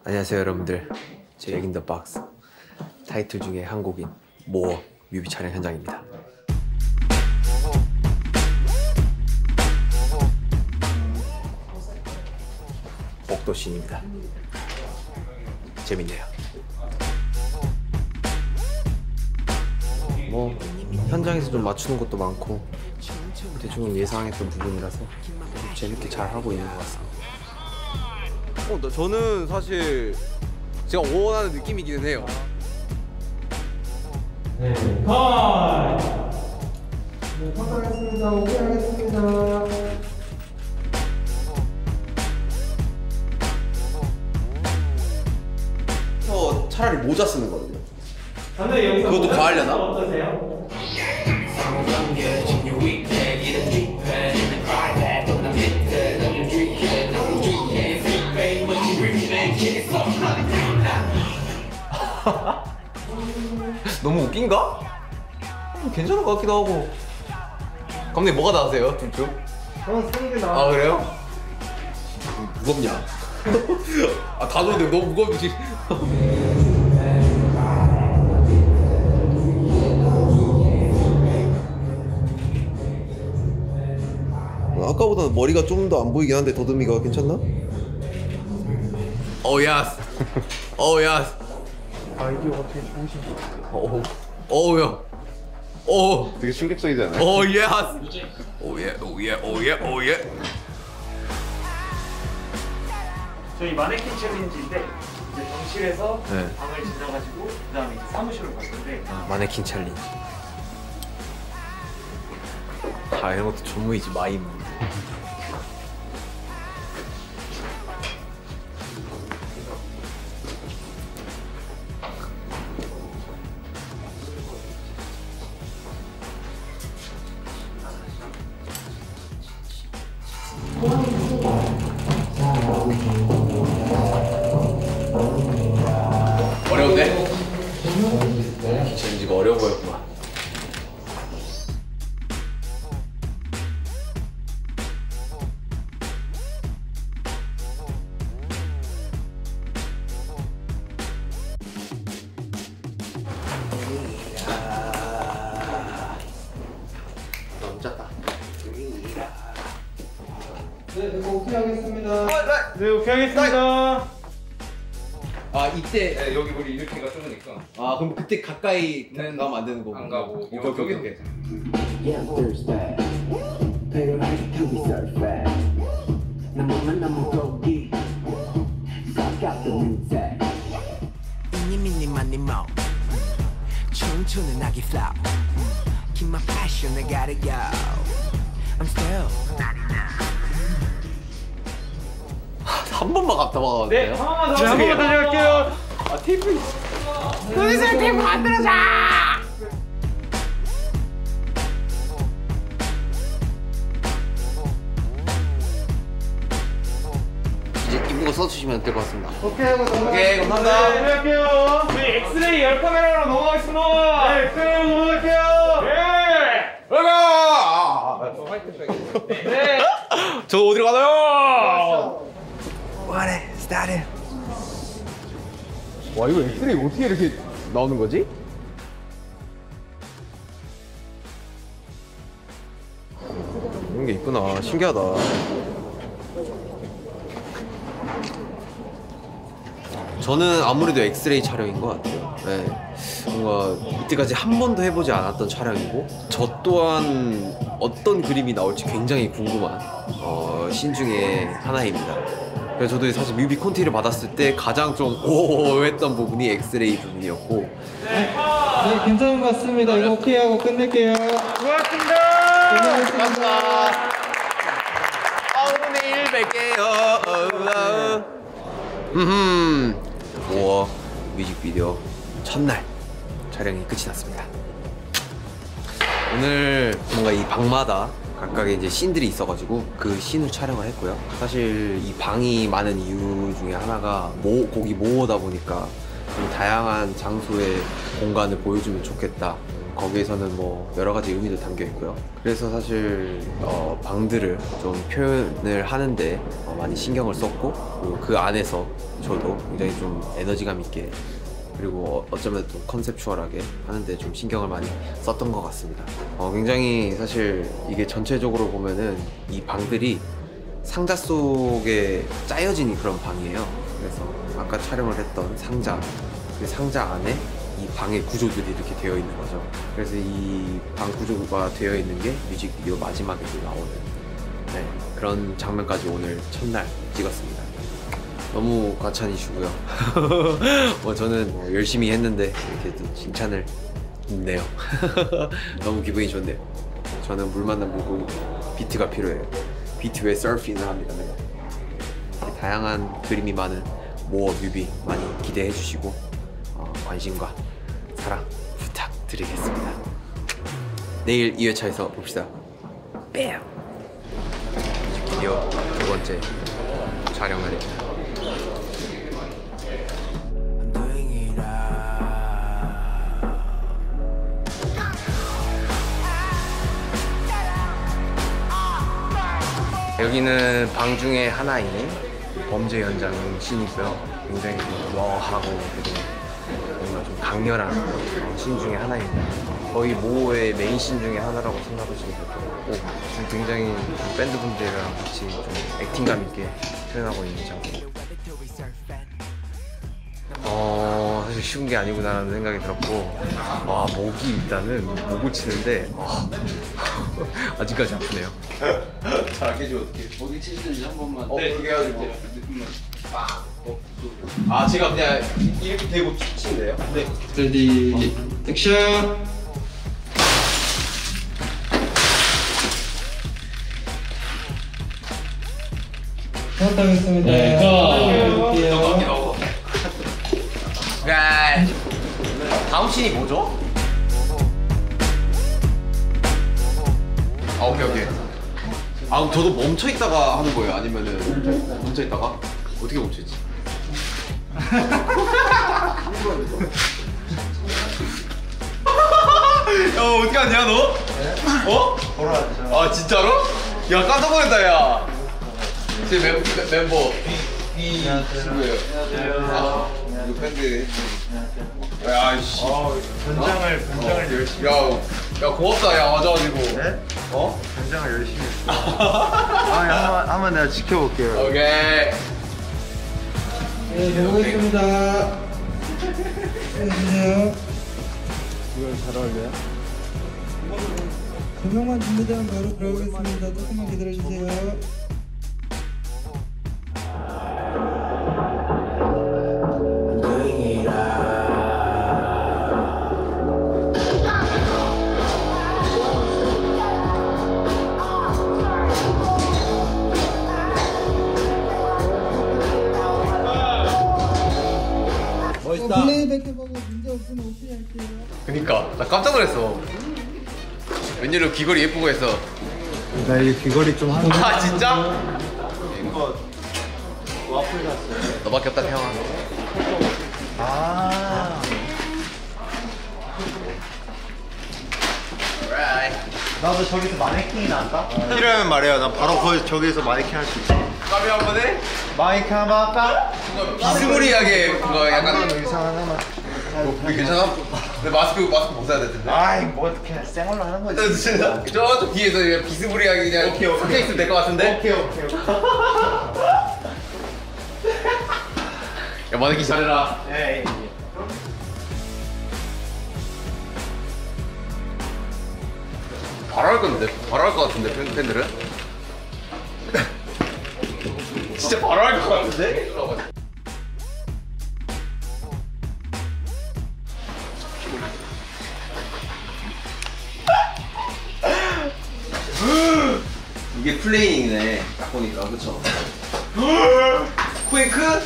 안녕하세요 여러분들, 제 엑인더박스 타이틀 중에 한 곡인 모어 뮤비 촬영 현장입니다. 복도씬입니다. 재밌네요. 뭐 현장에서 좀 맞추는 것도 많고 대충 예상했던 부분이라서 재밌게 잘 하고 있는 것 같습니다. 저는 사실 제가 원하는 느낌이기는 해요. 네, 컷! 네, 컷하겠습니다. 오케이 하겠습니다. 저 차라리 모자 쓰는 거거든요. 그것도 과하려나? 어떠세요? 너무 웃긴가? 괜찮은 것 같기도 하고. 감독님 뭐가 나으세요? 둘 중? 저는 쓰는 게 나아. 아 그래요? 무겁냐? 아 다 좋은데 너무 무겁지. 아까보다는 머리가 좀 더 안 보이긴 한데 더듬이가 괜찮나? 야스. 야스. 아이디어가 되게 좋으시죠? 형. 되게 충격적이지 않아요? 예스. 오예. 저희 마네킹 챌린지인데 이제 병실에서 네. 방을 지나가지고 그 다음에 사무실로 갔는데 마네킹 챌린지. 이런 것도 전무이지 마임. 어려운데? 챌린지가 어려워 보였구만. 넘쳤다. 네, 이거 오케이 하겠습니다. 네, 오케이 하겠습니다. 이때 네, 여기 우리 이렇게가 좁으니까 그럼 그때 가까이 가면 안 되는 거고. 안 가고 오케이. Yeah, Thursday. 배를 하기 surface. 너무 고기. Suck out the music. 미니미니마니모 춤추는 아기 flow. Keep my passion, I gotta go. I'm still 한 번만 갔다 와도 네, 돼요? 한 번만 다시 갈게요. 테이프. 그래서 테이프 만들어줘. 이제 이쁜 거 써주시면 될 것 같습니다. 오케이 하고 넘어가겠습니다. 오케이, 감사합니다. 네, 할게요. 저희 엑스레이 열 카메라로 넘어가겠습니다. 네, 엑스레이로 넘어갈게요. 네. 네. 저 어디로 가나요? What it started. 와, 이거 엑스레이 어떻게 이렇게 나오는 거지? 이런 게 있구나. 신기하다. 저는 아무래도 엑스레이 촬영인 것 같아요. 네. 뭔가 이때까지 한 번도 해보지 않았던 촬영이고 저 또한 어떤 그림이 나올지 굉장히 궁금한 신 중에 하나입니다. 그래서 저도 사실 뮤비 콘티를 받았을 때 가장 좀 오 했던 부분이 엑스레이 부분이었고. 네, 괜찮은 것 같습니다. 이거 오케이 하고 끝낼게요. 수고하셨습니다. 고생하셨습니다. 내일 뵐게요. 모어 뮤직비디오 첫날 촬영이 끝이 났습니다. 오늘 뭔가 이 방마다 각각의 이제 씬들이 있어가지고 그 씬을 촬영을 했고요. 사실 이 방이 많은 이유 중에 하나가 곡이 모어다 보니까 좀 다양한 장소의 공간을 보여주면 좋겠다 거기에서는 뭐 여러 가지 의미도 담겨 있고요. 그래서 사실 방들을 좀 표현을 하는데 많이 신경을 썼고, 그리고 그 안에서 저도 굉장히 좀 에너지감 있게, 그리고 어쩌면 또 컨셉추얼하게 하는데 좀 신경을 많이 썼던 것 같습니다. 굉장히 사실 이게 전체적으로 보면은 이 방들이 상자 속에 짜여진 그런 방이에요. 그래서 아까 촬영을 했던 상자, 그 상자 안에 이 방의 구조들이 이렇게 되어 있는 거죠. 그래서 이 방 구조가 되어 있는 게 뮤직비디오 마지막에도 나오는 그런 장면까지 오늘 첫날 찍었습니다. 너무 과찬이시고요. 저는 열심히 했는데 이렇게 또 칭찬을 듣네요. 너무 기분이 좋네요. 저는 물 만난 물고기, 비트가 필요해요. 비트 외에 서핑을 합니다. 다양한 그림이 많은 모어 뮤비 많이 기대해 주시고 관심과 사랑 부탁드리겠습니다. 내일 2회차에서 봅시다. 뺨! 뮤직비디오 두 번째 촬영 날입니다. 여기는 방 중에 하나인 범죄 현장 씬이고요. 굉장히 러하고 뭔가 좀 강렬한 씬 중에 하나입니다. 거의 모의 메인 씬 중에 하나라고 생각하시면 될 것 같고, 굉장히 밴드분들이랑 같이 좀 액팅감 있게 표현하고 있는 장면. 사실 쉬운 게 아니구나라는 생각이 들었고, 목이 일단은 목을 치는데 아직까지 아프네요. 잘안 깨지면 어떡해. 목이 치시는지 한 번만. 그렇게 해가지고 제가 그냥 이렇게 대고 치면 돼요? 네. 레디 액션. 부탁드리겠습니다. 다음 씬이 뭐죠? 오케이. 그럼 저도 멈춰 있다가 하는 거예요? 아니면은 멈춰 있다가? 어떻게 멈춰 있지? 야, 어떻게 하냐 너? 돌아왔죠. 진짜로? 야, 깜짝 놀랐다 야. 제 멤버 B 친구예요. 안녕하세요. 이거 밴드. 야씨. 변장을 열심히. 야 고맙다 야 와줘가지고. 네? 변장을 열심히 했어. 한번 내가 지켜볼게요. 오케이. 네, 해보겠습니다. 해주세요. 이걸 잘 어울려요? 조명만 준비되면 바로 들어가겠습니다. 조금만 기다려주세요. 플레이백 해보고 문제 없으면 오케이 할게요. 그니까 나 깜짝 놀랐어. 웬일로 귀걸이 예쁘고 했어. 나 이 귀걸이 좀 하는 진짜? 이거 와플 샀어요. 너밖에 없다 태영아. 나도 저기서 마네킹이 나갈까? 필요하면 말해요. 난 바로 저기서 마네킹 할 수 있어. 까비 한 번 해? 마이크 한번 할까? 비스무리하게 그거 약간 의상 하나만. 괜찮아? 근데 마스크 벗어야 될 텐데. 아이 뭐 그냥 생얼로 하는 거지. 저쪽 뒤에서 그냥 비스무리하게 그냥 섞여 있으면 될 것 같은데? 오케이. 야 마네킹 잘해라. 에이. 바로 할 건데? 바로 할 것 같은데 팬들은? 진짜 바로 할 것 같은데? 이게 플레이잉이네 딱 보니까 그쵸? 쿠에이크?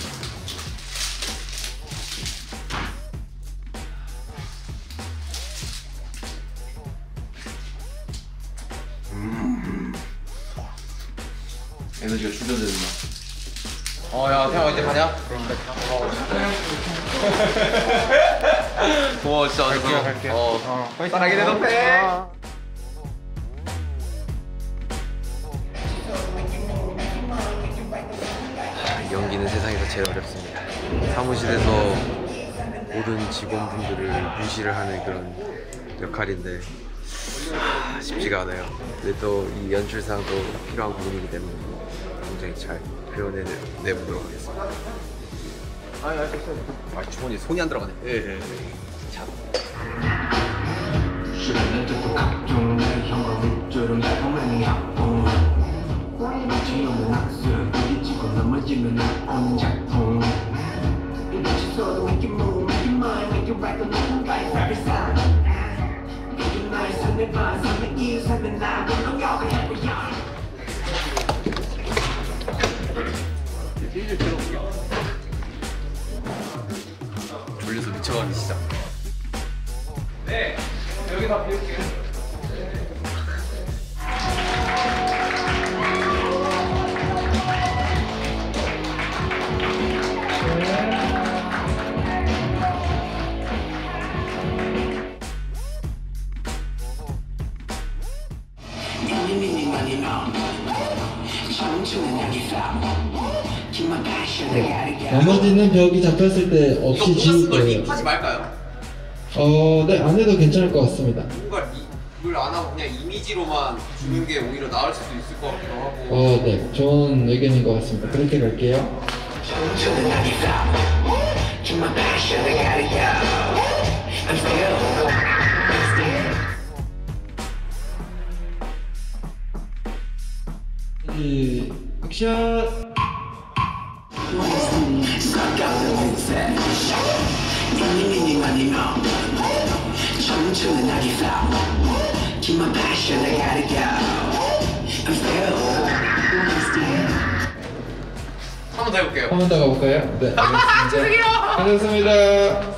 에너지가 충전되는다. 야 태양아 이제 가냐? 고마워 진짜 완전. 갈게요. 사랑해 내 동생. 연기는 세상에서 제일 어렵습니다. 사무실에서 모든 직원분들을 무시를 하는 그런 역할인데 쉽지가 않아요. 근데 또 이 연출상도 필요한 부분이기 때문에 굉장히 잘 표현해내보도록 하겠습니다. 주머니에 손이 안 들어가네. 예. 자. 시간에도 각종 내 현관문줄은 매번 약품 지우는 학습 부딪히고 넘어지는 나쁜 작품 이같이 써도 make you move, make you mind, make you right, 누군가의 every sign 이게 나의 삶의 반, 삶의 이유, 삶의 나 물론 여기 해보야 졸려서 미쳐가기 시작. 네, 여기 다 비울게요. 나머지는 벽이 잡혔을 때 없이 지울 거예요. 하지 말까요? 네, 안 해도 괜찮을 것 같습니다. 뭔가 이걸 안 하고 그냥 이미지로만 주는 게 오히려 나을 수도 있을 것 같기도 하고. 네, 좋은 의견인 것 같습니다. 그렇게 갈게요. 액션! 한 번 더 해볼게요. 한 번 더 가볼까요? 네, 알겠습니다. 죄송해요. 하셨습니다.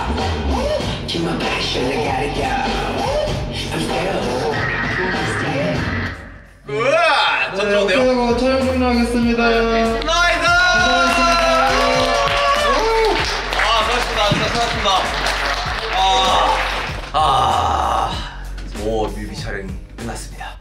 우와! 전 좋은데요? 네, 하고 촬영 종료하겠습니다. 나이스! 수고하셨습니다. 진짜 수고하셨습니다. 뮤비 촬영이 끝났습니다.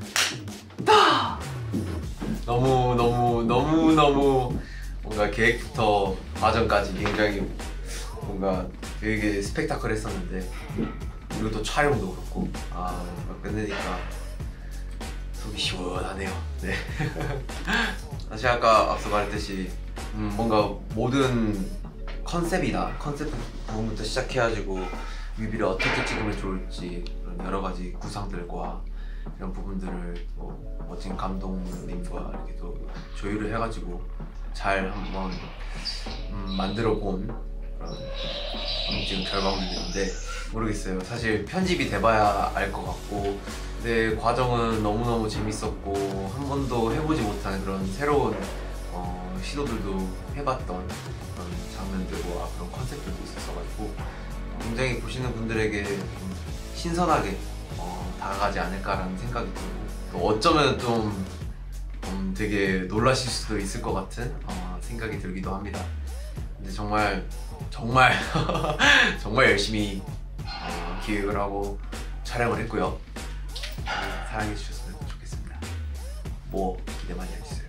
너무 뭔가 계획부터 과정까지 굉장히 뭔가 되게 스펙타클했었는데, 그리고 또 촬영도 그렇고 뭔가 끝내니까 속이 시원하네요. 네. 사실 아까 앞서 말했듯이 뭔가 모든 컨셉 부분부터 시작해가지고 뮤비를 어떻게 찍으면 좋을지 그런 여러 가지 구상들과 이런 부분들을 멋진 감독님과 이렇게 또 조율을 해가지고 잘 한번 만들어 본 그런 지금 결과물들인데, 모르겠어요. 사실 편집이 돼봐야 알 것 같고, 내 과정은 너무너무 재밌었고 한 번도 해보지 못한 그런 새로운 시도들도 해봤던 그런 장면들과 그런 컨셉들도 있었어가지고 굉장히 보시는 분들에게 좀 신선하게 다가가지 않을까라는 생각이 들고, 또 어쩌면 좀 되게 놀라실 수도 있을 것 같은 생각이 들기도 합니다. 근데 정말 정말 열심히 기획을 하고 촬영을 했고요. 사랑해 주셨으면 좋겠습니다. 기대 많이 해주세요.